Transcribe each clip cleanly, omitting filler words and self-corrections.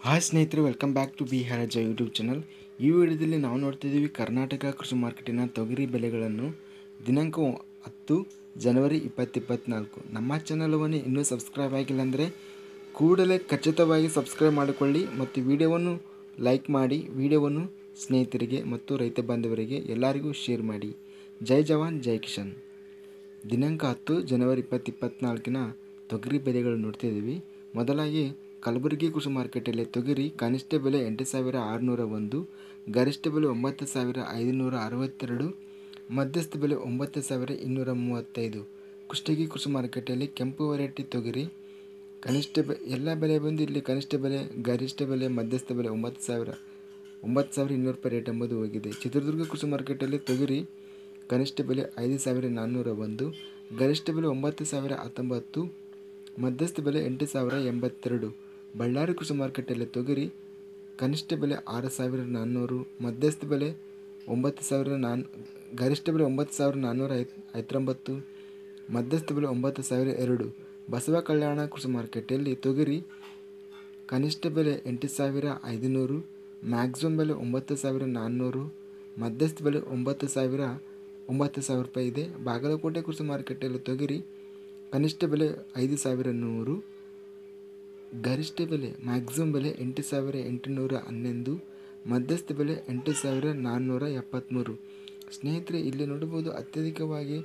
Hi ಸ್ನೇಹಿತರೆ, welcome back to ಬಿಹಾರಜ YouTube channel. ಈ ವಿಡಿಯೋದಲ್ಲಿ ನಾವು ನೋಡ್ತಿದ್ದೀವಿ ಕರ್ನಾಟಕ ಕೃಷಿ ಮಾರ್ಕೆಟಿನ ತೊಗರಿ ಬೆಲೆಗಳನ್ನು ದಿನಾಂಕ 10 ಜನವರಿ 2024. ನಮ್ಮ ಚಾನಲವನ್ನು ಇನ್ನೂ ಸಬ್ಸ್ಕ್ರೈಬ್ ಆಗಿಲ್ಲ ಅಂದರೆ ಕೂಡಲೇ ಖಚಿತವಾಗಿ ಸಬ್ಸ್ಕ್ರೈಬ್ ಮಾಡಿಕೊಳ್ಳಿ ಮತ್ತು ವಿಡಿಯೋವನ್ನು ಲೈಕ್ ಮಾಡಿ, ವಿಡಿಯೋವನ್ನು ಸ್ನೇಹಿತರಿಗೆ ಮತ್ತು ರೈತ ಬಾಂಧವರಿಗೆ ಎಲ್ಲರಿಗೂ ಶೇರ್ ಮಾಡಿ. ಜೈ ಜವಾನ್ ಜೈ ಕಿಶನ್. ದಿನಾಂಕ 10 ಜನವರಿ 2024 ತೊಗರಿ ಬೆಲೆಗಳು ನೋಡ್ತಿದ್ದೀವಿ. ಮೊದಲಾಗಿ ಕಲಬುರಗಿ ಕೃಷಿ ಮಾರ್ಕೆಟಲ್ಲಿ ತೊಗರಿ ಕನಿಷ್ಠ ಬೆಲೆ 8,601, ಗರಿಷ್ಠ ಬೆಲೆ 9,562, ಮಧ್ಯಸ್ಥ ಬೆಲೆ 9,235. ಕುಷ್ಟಗಿ ಕೃಷಿ ಮಾರ್ಕೆಟಲ್ಲಿ ಕೆಂಪು ವೆರೈಟಿ ತೊಗರಿ ಕನಿಷ್ಠ ಎಲ್ಲ ಬೆಲೆ ಬಂದು ಇಲ್ಲಿ ಕನಿಷ್ಠ ಬೆಲೆ, ಗರಿಷ್ಠ ಬೆಲೆ, ಮಧ್ಯಸ್ಥ ಬೆಲೆ 9,200 ರೂಪಾಯಿ ರೇಟ್ ಎಂಬುದು ಹೋಗಿದೆ. ಚಿತ್ರದುರ್ಗ ಕೃಷಿ ಮಾರ್ಕೆಟಲ್ಲಿ ತೊಗರಿ ಕನಿಷ್ಠ ಬೆಲೆ 5,401, ಗರಿಷ್ಠ ಬೆಲೆ 9,019, ಮಧ್ಯಸ್ಥ ಬೆಲೆ 8,082. ಬಳ್ಳಾರಿ ಕೃಷಿ ಮಾರ್ಕೆಟಲ್ಲಿ ತೊಗರಿ ಕನಿಷ್ಠ ಬೆಲೆ 6,400, ಮಧ್ಯಸ್ಥ ಬೆಲೆ 9,000, ಗರಿಷ್ಠ ಬೆಲೆ 9,419, ಮಧ್ಯಸ್ಥ ಬೆಲೆ 9,002. ಬಸವ ಕಲ್ಯಾಣ ಕೃಷಿ ಮಾರ್ಕೆಟಲ್ಲಿ ತೊಗರಿ ಕನಿಷ್ಠ ಬೆಲೆ 8,500, ಮ್ಯಾಕ್ಸಿಮಮ್ ಬೆಲೆ 9,400, ಮಧ್ಯಸ್ಥ ಬೆಲೆ 9,000 ರೂಪಾಯಿ ಇದೆ. ಬಾಗಲಕೋಟೆ ಕೃಷಿ ಮಾರ್ಕೆಟಲ್ಲಿ ತೊಗರಿ ಕನಿಷ್ಠ ಬೆಲೆ 5,100, ಗರಿಷ್ಠ ಬೆಲೆ ಮ್ಯಾಕ್ಸಿಮಮ್ ಬೆಲೆ 8,811, ಮಧ್ಯಸ್ಥ ಬೆಲೆ 8,473. ಸ್ನೇಹಿತರೆ, ಇಲ್ಲಿ ನೋಡಬಹುದು ಅತ್ಯಧಿಕವಾಗಿ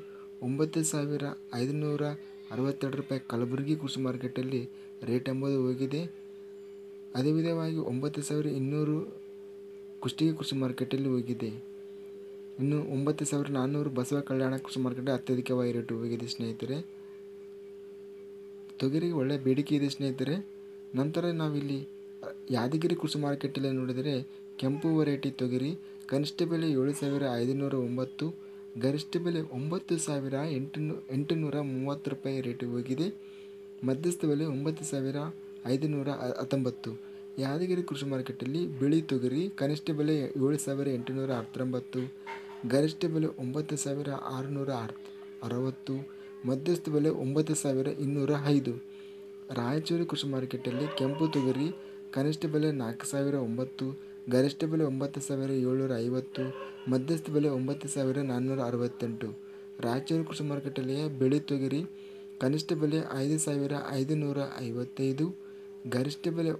9,562 ರೂಪಾಯಿ ಕಲಬುರಗಿ ಕೃಷಿ ಮಾರ್ಕೆಟಲ್ಲಿ ರೇಟ್ ಎಂಬುದು ಹೋಗಿದೆ. ಅದೇ ವಿಧವಾಗಿ 9,200 ಕುಷ್ಟಗಿ ಕೃಷಿ ಮಾರ್ಕೆಟಲ್ಲಿ ಹೋಗಿದೆ. ಇನ್ನು 9,400 ಬಸವ ಕಲ್ಯಾಣ ಕೃಷಿ ಮಾರ್ಕೆಟ್ ಅತ್ಯಧಿಕವಾಗಿ ರೇಟು ಹೋಗಿದೆ. ಸ್ನೇಹಿತರೆ, ತೊಗರಿಗೆ ಒಳ್ಳೆಯ ಬೇಡಿಕೆ ಇದೆ ಸ್ನೇಹಿತರೆ. ನಂತರ ನಾವಿಲ್ಲಿ ಯಾದಗಿರಿ ಕೃಷಿ ಮಾರ್ಕೆಟಲ್ಲಿ ನೋಡಿದರೆ ಕೆಂಪು ವೆರೈಟಿ ತೊಗರಿ ಕನಿಷ್ಠ ಬೆಲೆ 7,509, ಗರಿಷ್ಠ ಬೆಲೆ 9,830 ರೂಪಾಯಿ ರೇಟು ಹೋಗಿದೆ. ಮಧ್ಯಸ್ಥ ಬೆಲೆ 9,519. ಯಾದಗಿರಿ ಕೃಷಿ ಮಾರ್ಕೆಟಲ್ಲಿ ಬಿಳಿ ತೊಗರಿ ಕನಿಷ್ಠ ಬೆಲೆ 7,819, ಗರಿಷ್ಠ ಬೆಲೆ 9,660, ಮಧ್ಯಸ್ಥ ಬೆಲೆ 9,205. ರಾಯಚೂರು ಕೃಷಿ ಮಾರ್ಕೆಟಲ್ಲಿ ಕೆಂಪು ತೊಗರಿ ಕನಿಷ್ಠ ಬೆಲೆ 4,009, ಗರಿಷ್ಠ ಬೆಲೆ 9,750, ಮಧ್ಯಸ್ಥ ಬೆಲೆ 9,468. ರಾಯಚೂರು ಕೃಷಿ ಮಾರ್ಕೆಟಲ್ಲಿಯ ಬಿಳಿ ತೊಗರಿ ಕನಿಷ್ಠ ಬೆಲೆ 5,555, ಗರಿಷ್ಠ ಬೆಲೆ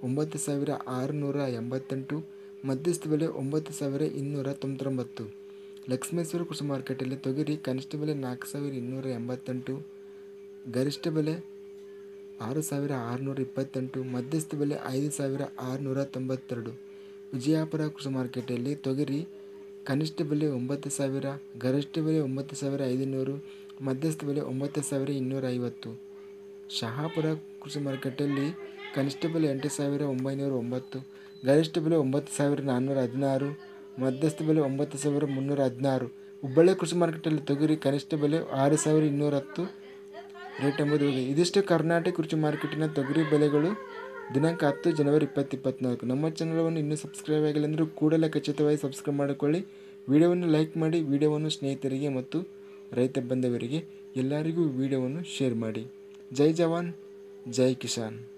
9,688, ಮಧ್ಯಸ್ಥ ಬೆಲೆ 9,299. ಲಕ್ಷ್ಮೇಶ್ವರ ಕೃಷಿ ಮಾರ್ಕೆಟಲ್ಲಿ ತೊಗರಿ ಕನಿಷ್ಠ ಬೆಲೆ 4,288, ಗರಿಷ್ಠ ಬೆಲೆ 6,628, ಮಧ್ಯಸ್ಥ ಬೆಲೆ 5,692. ವಿಜಯಪುರ ಕೃಷಿ ಮಾರ್ಕೆಟಲ್ಲಿ ತೊಗರಿ ಕನಿಷ್ಠ ಬೆಲೆ 9,000, ಗರಿಷ್ಠ ಬೆಲೆ 9,500, ಮಧ್ಯಸ್ಥ ಬೆಲೆ 9,250. ಶಹಾಪುರ ಕೃಷಿ ಮಾರ್ಕೆಟಲ್ಲಿ ಕನಿಷ್ಠ ಬೆಲೆ 8,909, ಗರಿಷ್ಠ ಬೆಲೆ 9,416, ಮಧ್ಯಸ್ಥ ಬೆಲೆ 9,316. ಹುಬ್ಬಳ್ಳಿ ಕೃಷಿ ಮಾರ್ಕೆಟಲ್ಲಿ ತೊಗರಿ ಕನಿಷ್ಠ ಬೆಲೆ 6,210 ರೇಟ್ ಎಂಬುದು ಹೋಗಿದೆ. ಇದಿಷ್ಟು ಕರ್ನಾಟಕ ಕೃಷಿ ಮಾರ್ಕೆಟಿನ ತೊಗರಿ ಬೆಲೆಗಳು ದಿನಾಂಕ 10 ಜನವರಿ 2024. ನಮ್ಮ ಚಾನಲವನ್ನು ಇನ್ನೂ ಸಬ್ಸ್ಕ್ರೈಬ್ ಆಗಿಲ್ಲ ಅಂದರೆ ಕೂಡಲೇ ಖಚಿತವಾಗಿ ಸಬ್ಸ್ಕ್ರೈಬ್ ಮಾಡಿಕೊಳ್ಳಿ. ವಿಡಿಯೋವನ್ನು ಲೈಕ್ ಮಾಡಿ, ವಿಡಿಯೋವನ್ನು ಸ್ನೇಹಿತರಿಗೆ ಮತ್ತು ರೈತ ಬಾಂಧವರಿಗೆ ಎಲ್ಲರಿಗೂ ವಿಡಿಯೋವನ್ನು ಶೇರ್ ಮಾಡಿ. ಜೈ ಜವಾನ್ ಜೈ ಕಿಸಾನ್.